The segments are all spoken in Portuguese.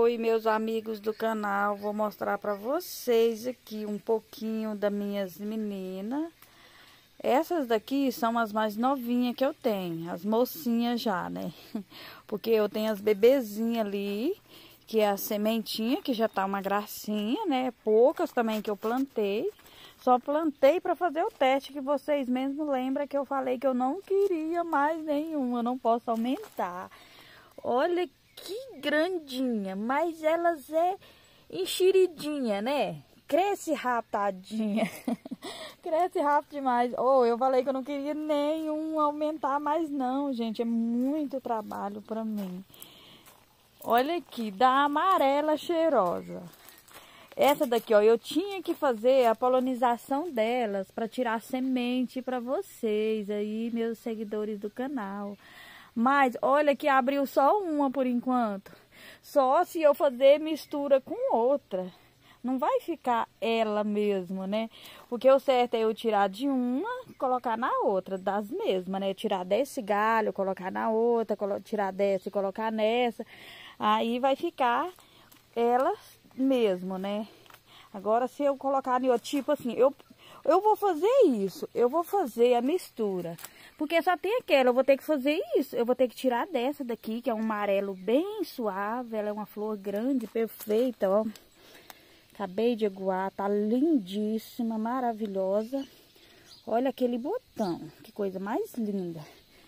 Oi, meus amigos do canal, vou mostrar para vocês aqui um pouquinho das minhas meninas. Essas daqui são as mais novinhas que eu tenho, as mocinhas já, né? Porque eu tenho as bebezinhas ali, que é a sementinha, que já tá uma gracinha, né? Poucas também que eu plantei. Só plantei para fazer o teste, que vocês mesmo lembram que eu falei que eu não queria mais nenhum, eu não posso aumentar. Olha que grandinha, mas elas é enxeridinha, né? Cresce rapidinha. Cresce rápido demais. Eu falei que eu não queria nenhum aumentar mais não, gente. É muito trabalho para mim. Olha aqui, da amarela cheirosa. Essa daqui, ó, eu tinha que fazer a polinização delas para tirar semente para vocês aí, meus seguidores do canal. Mas olha que abriu só uma por enquanto. Só se eu fazer mistura com outra. Não vai ficar ela mesmo, né? Porque o certo é eu tirar de uma, colocar na outra, das mesmas, né? Tirar desse galho, colocar na outra, tirar dessa e colocar nessa. Aí vai ficar elas mesmo, né? Agora se eu colocar em outro, tipo assim, eu vou fazer isso, eu vou fazer a mistura. Porque só tem aquela, eu vou ter que fazer isso. Eu vou ter que tirar dessa daqui, que é um amarelo bem suave. Ela é uma flor grande, perfeita, ó. Acabei de aguar, tá lindíssima, maravilhosa. Olha aquele botão, que coisa mais linda.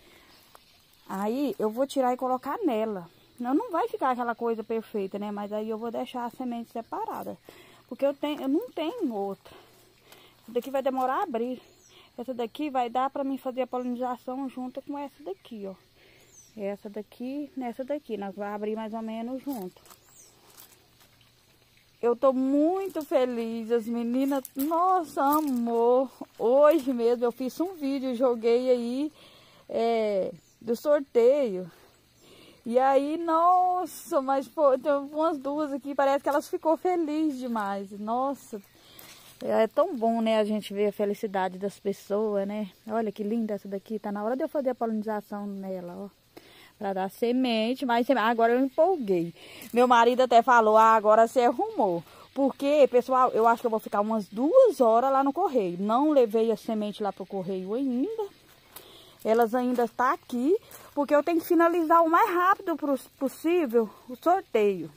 Aí eu vou tirar e colocar nela. Não vai ficar aquela coisa perfeita, né? Mas aí eu vou deixar a semente separada. Porque eu não tenho outra. Essa daqui vai demorar a abrir. Essa daqui vai dar para mim fazer a polinização junto com essa daqui, ó. Essa daqui, nessa daqui. Nós vamos abrir mais ou menos junto. Eu tô muito feliz. As meninas, nossa, amor. Hoje mesmo eu fiz um vídeo, joguei aí do sorteio. E aí, nossa, mas pô, tem umas duas aqui, parece que elas ficou felizes demais. Nossa, é tão bom, né, a gente ver a felicidade das pessoas, né? Olha que linda essa daqui, tá na hora de eu fazer a polinização nela, ó. Pra dar semente, mas agora eu empolguei. Meu marido até falou, agora você arrumou. Porque, pessoal, eu acho que eu vou ficar umas 2 horas lá no correio. Não levei a semente lá pro correio ainda. Elas ainda estão aqui, porque eu tenho que finalizar o mais rápido possível o sorteio.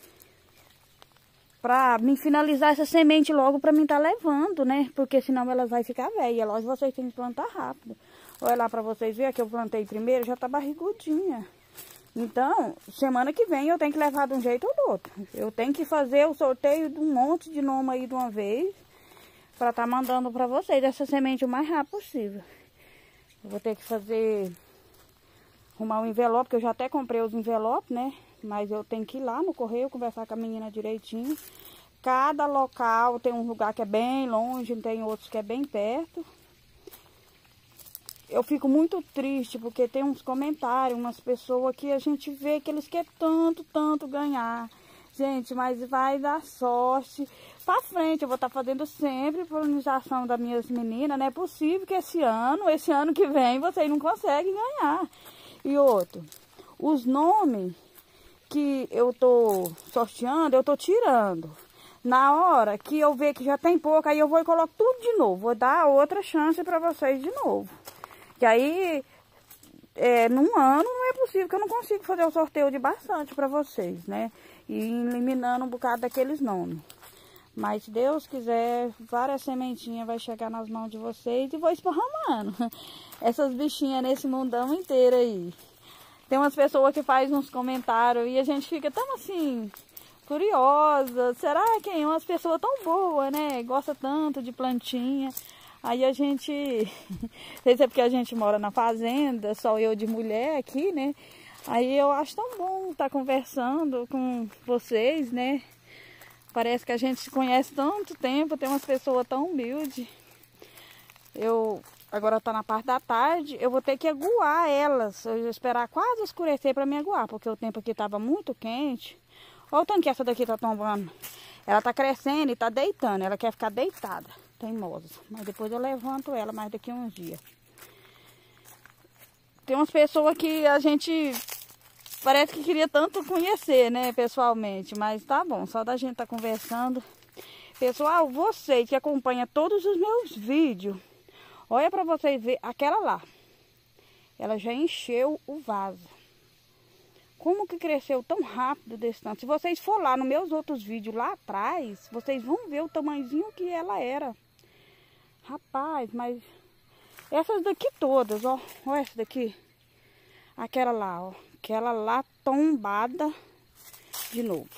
Pra me finalizar essa semente logo pra mim tá levando, né? Porque senão elas vão ficar velhas. Lógico, vocês têm que plantar rápido. Olha lá pra vocês verem que eu plantei primeiro, já tá barrigudinha. Então, semana que vem eu tenho que levar de um jeito ou do outro. Eu tenho que fazer o sorteio de um monte de nome aí de uma vez. Pra tá mandando pra vocês essa semente o mais rápido possível. Eu vou ter que arrumar um envelope, que eu já até comprei os envelopes, né? Mas eu tenho que ir lá no correio, conversar com a menina direitinho. Cada local tem um lugar que é bem longe, tem outros que é bem perto. Eu fico muito triste, porque tem uns comentários, umas pessoas que a gente vê que eles querem tanto ganhar. Gente, mas vai dar sorte. Pra frente, eu vou estar fazendo sempre polinização das minhas meninas. Não é possível que esse ano que vem, vocês não conseguem ganhar. E outro, os nomes que eu tô sorteando, eu tô tirando. Na hora que eu ver que já tem pouco, aí eu vou e coloco tudo de novo. Vou dar outra chance para vocês de novo. Que aí, num ano, não é possível que eu não consiga fazer o sorteio de bastante para vocês, né? E eliminando um bocado daqueles nomes. Mas se Deus quiser, várias sementinhas vai chegar nas mãos de vocês e vou esparramando essas bichinhas nesse mundão inteiro aí. Tem umas pessoas que fazem uns comentários e a gente fica tão assim, curiosa. Será que é umas pessoas tão boas, né? Gosta tanto de plantinha. Aí a gente, não sei se é porque a gente mora na fazenda, só eu de mulher aqui, né? Aí eu acho tão bom estar conversando com vocês, né? Parece que a gente se conhece tanto tempo, tem umas pessoas tão humildes. Agora tá na parte da tarde, eu vou ter que aguar elas. Eu vou esperar quase escurecer para me aguar, porque o tempo aqui tava muito quente. Olha o tanto que essa daqui tá tombando. Ela tá crescendo e tá deitando, ela quer ficar deitada, teimosa. Mas depois eu levanto ela mais daqui a uns dias. Tem umas pessoas que a gente Parece que queria tanto conhecer, né, pessoalmente. Mas tá bom, só da gente tá conversando. Pessoal, vocês que acompanham todos os meus vídeos, olha pra vocês verem aquela lá. Ela já encheu o vaso. Como que cresceu tão rápido desse tanto? Se vocês for lá nos meus outros vídeos lá atrás, vocês vão ver o tamanhozinho que ela era. Rapaz, mas essas daqui todas, ó. Olha essa daqui. Aquela lá, ó. Aquela lá tombada de novo.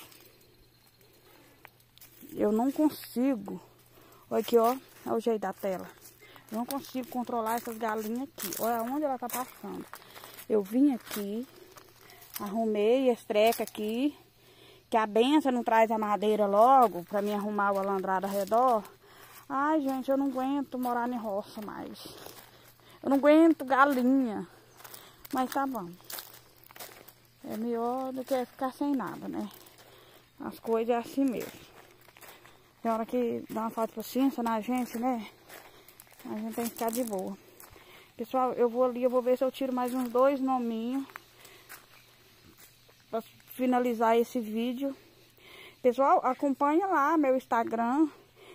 Eu não consigo. Olha aqui, ó. Olha o jeito da tela. Eu não consigo controlar essas galinhas aqui. Olha onde ela tá passando. Eu vim aqui, arrumei esse treco aqui, que a benção não traz a madeira logo pra me arrumar o alambrado ao redor. Ai, gente, eu não aguento morar em roça mais. Eu não aguento galinha. Mas tá bom. É melhor do que ficar sem nada, né? As coisas é assim mesmo. Tem hora que dá uma falta de paciência na gente, né? A gente tem que ficar de boa. Pessoal, eu vou ali, eu vou ver se eu tiro mais uns 2 nominhos pra finalizar esse vídeo. Pessoal, acompanha lá meu Instagram.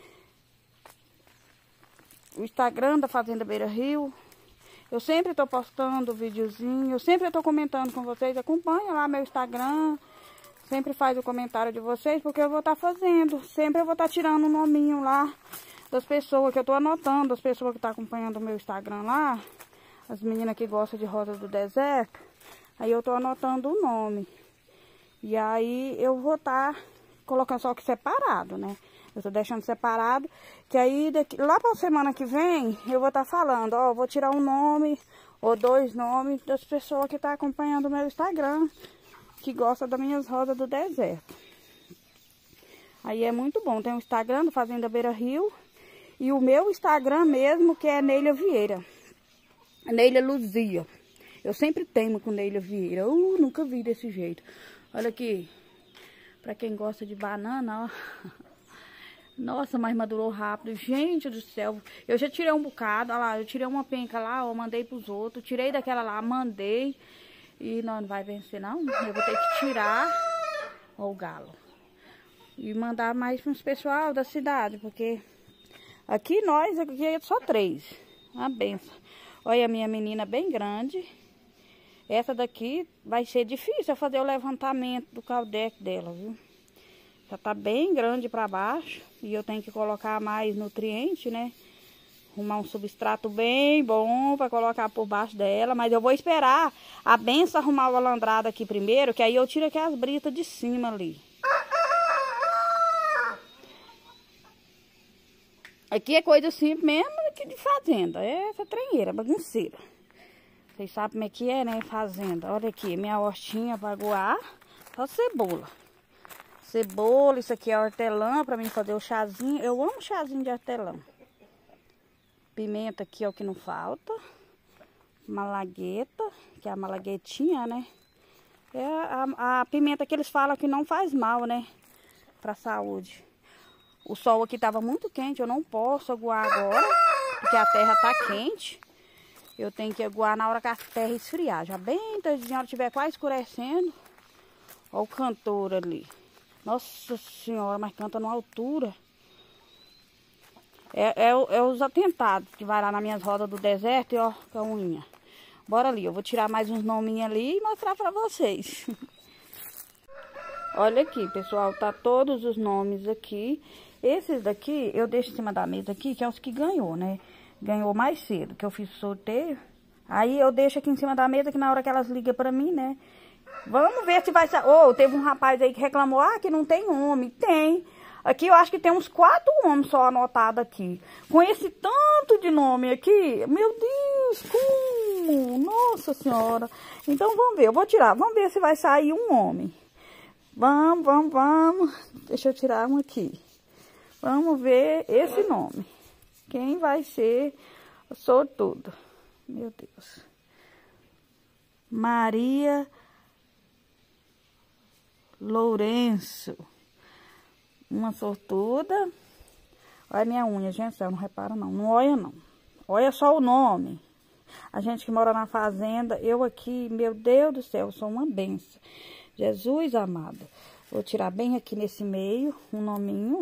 O Instagram da Fazenda Beira Rio. Eu sempre tô postando videozinho, eu sempre tô comentando com vocês. Acompanha lá meu Instagram. Sempre faz o comentário de vocês, porque eu vou estar fazendo. Sempre eu vou estar tirando um nominho lá das pessoas que eu tô anotando, as pessoas que estão acompanhando o meu Instagram lá, as meninas que gostam de rosa do deserto, aí eu tô anotando o nome. E aí eu vou estar colocando só que separado, né? Eu tô deixando separado, que aí lá pra semana que vem eu vou estar falando, ó, eu vou tirar um nome ou 2 nomes das pessoas que estão acompanhando o meu Instagram, que gostam das minhas rosas do deserto. Aí é muito bom, tem o Instagram do Fazenda Beira Rio. E o meu Instagram mesmo, que é Neila Vieira. Neila Luzia. Eu sempre teimo com Neila Vieira. Nunca vi desse jeito. Olha aqui. Pra quem gosta de banana, ó. Nossa, mas madurou rápido. Gente do céu. Eu já tirei um bocado. Olha lá, eu tirei uma penca lá, ó. Mandei pros outros. Tirei daquela lá, mandei. E não vai vencer, não. Eu vou ter que tirar. Ó o galo. E mandar mais para os pessoal da cidade, porque... Aqui é só 3. Uma benção. Olha a minha menina bem grande. Essa daqui vai ser difícil eu fazer o levantamento do caldeque dela, viu? Já tá bem grande para baixo. E eu tenho que colocar mais nutriente, né? Arrumar um substrato bem bom para colocar por baixo dela. Mas eu vou esperar a benção arrumar o alambrado aqui primeiro, que aí eu tiro aqui as britas de cima ali. Aqui é coisa simples mesmo aqui de fazenda. É essa trenheira, bagunceira. Vocês sabem como é que é, né? Fazenda. Olha aqui, minha hortinha para aguar. Só cebola. Cebola, isso aqui é hortelã para mim fazer o chazinho. Eu amo chazinho de hortelã. Pimenta aqui é o que não falta. Malagueta, que é a malaguetinha, né? É a pimenta que eles falam que não faz mal, né? Pra saúde. O sol aqui tava muito quente, eu não posso aguar agora, porque a terra tá quente. Eu tenho que aguar na hora que a terra esfriar. Já bem tardinho, a hora estiver quase escurecendo. Olha o cantor ali. Nossa senhora, mas canta numa altura. É os atentados que vai lá nas minhas rodas do deserto e ó, com a unha. Bora ali, eu vou tirar mais uns nominhos ali e mostrar pra vocês. Olha aqui, pessoal, tá todos os nomes aqui. Esses daqui, eu deixo em cima da mesa aqui, que é os que ganhou, né? Ganhou mais cedo, que eu fiz o sorteio. Aí eu deixo aqui em cima da mesa, que na hora que elas ligam pra mim, né? Vamos ver se vai... teve um rapaz aí que reclamou, que não tem homem. Tem. Aqui eu acho que tem uns 4 homens só anotados aqui. Com esse tanto de nome aqui, meu Deus, como? Nossa Senhora. Então vamos ver, eu vou tirar. Vamos ver se vai sair um homem. Vamos. Deixa eu tirar um aqui. Vamos ver esse nome. Quem vai ser o sortudo? Meu Deus. Maria Lourenço. Uma sortuda. Olha a minha unha, gente. Não repara não. Não olha não. Olha só o nome. A gente que mora na fazenda, eu aqui, meu Deus do céu, sou uma benção. Jesus amado. Vou tirar bem aqui nesse meio, um nominho.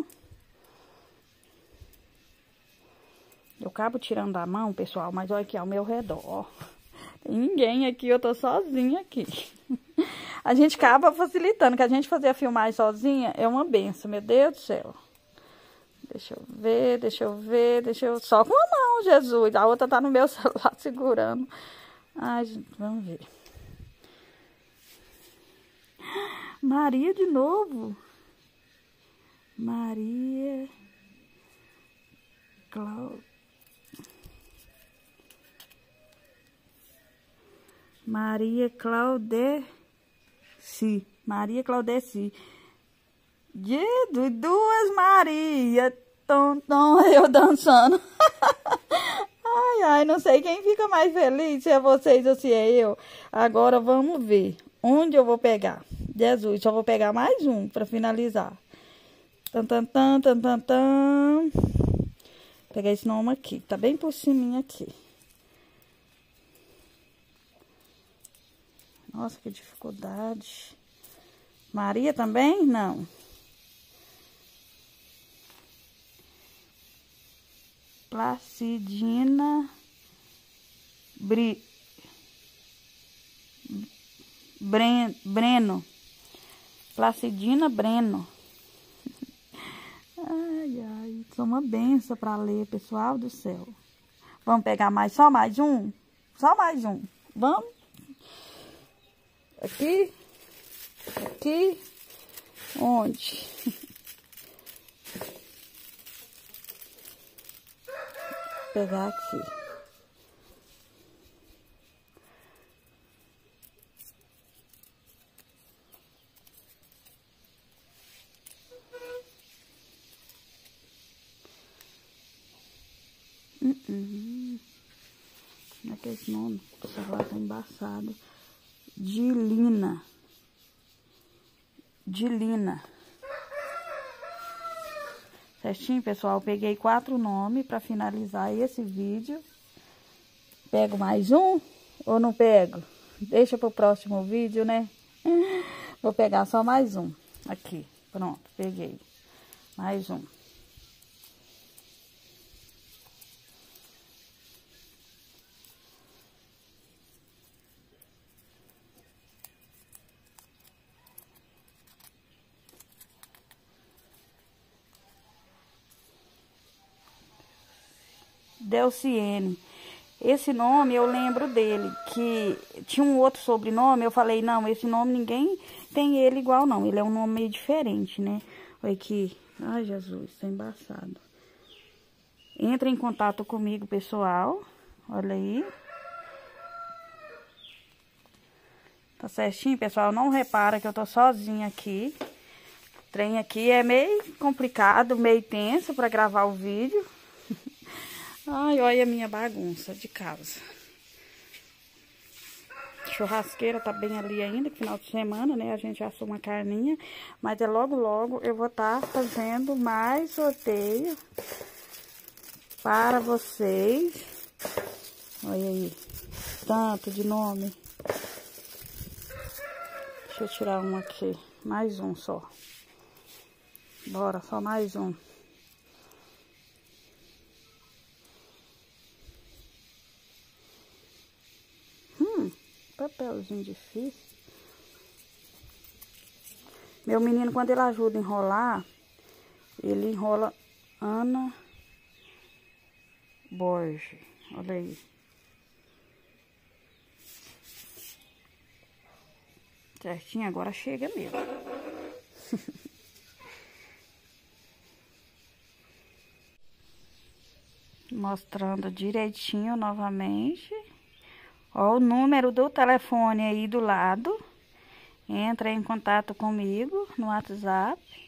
Eu acabo tirando da mão, pessoal, mas olha aqui ao meu redor, ó. Tem ninguém aqui, eu tô sozinha aqui. A gente acaba facilitando, que a gente fazer a filmagem sozinha é uma benção, meu Deus do céu. Deixa eu ver, deixa eu ver, deixa eu... Só com a mão, Jesus. A outra tá no meu celular segurando. Ai, gente, vamos ver. Maria de novo. Maria... Maria Claudeci. Maria Claudeci. Duas Maria. Eu dançando. Ai, ai, não sei quem fica mais feliz, se é vocês ou se é eu. Agora vamos ver onde eu vou pegar. Jesus, só vou pegar mais um para finalizar. Peguei esse nome aqui, tá bem por cima aqui. Nossa, que dificuldade. Maria também? Não. Placidina Breno. Placidina Breno. Ai, ai, sou uma benção para ler, pessoal do céu. Vamos pegar só mais um? Só mais um. Vamos? Aqui. Aqui. Onde? Vou pegar aqui. Como é que é esse nome? O celular tá embaçado. Dilina. Certinho, pessoal? Peguei 4 nomes para finalizar esse vídeo. Pego mais um ou não pego? Deixa pro próximo vídeo, né? Vou pegar só mais um. Aqui, pronto, peguei. Mais um. Delciene. Esse nome eu lembro dele, que tinha um outro sobrenome, eu falei, não, esse nome ninguém tem ele igual não, ele é um nome meio diferente, né? Olha aqui, ai Jesus, tá embaçado. Entra em contato comigo, pessoal, olha aí. Tá certinho, pessoal, não repara que eu tô sozinha aqui. O trem aqui é meio complicado, meio tenso pra gravar o vídeo. Ai, olha a minha bagunça de casa. Churrasqueira tá bem ali ainda, que final de semana, né? A gente assou uma carninha. Mas é logo, logo eu vou estar fazendo mais sorteio para vocês. Olha aí, tanto de nome. Deixa eu tirar um aqui, mais um só. Bora, só mais um. Papelzinho difícil. Meu menino, quando ele ajuda a enrolar, ele enrola Ana Borges. Olha aí. Certinho, agora chega mesmo. Mostrando direitinho novamente. Ó, o número do telefone aí do lado. Entra em contato comigo no WhatsApp.